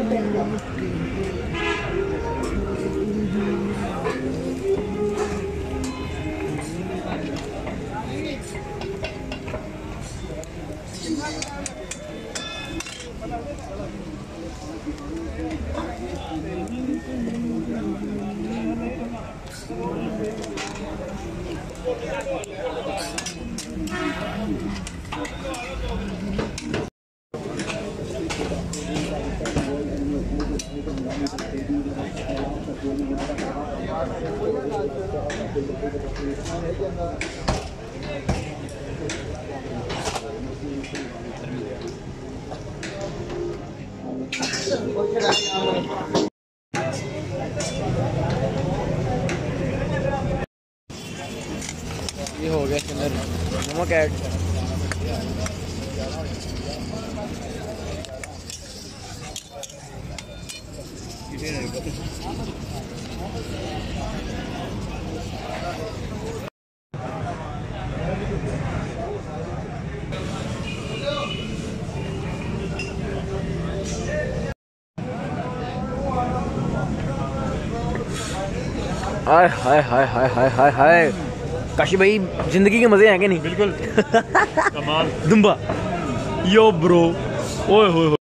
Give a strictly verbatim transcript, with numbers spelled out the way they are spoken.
ये हो गया किन्नर नमक ऐड। हाय हाय हाय हाय हाय हाय हाय काशी भाई, जिंदगी के मजे हैं कि नहीं? बिल्कुल कमाल। दुम्बा यो ब्रो, ओए होए।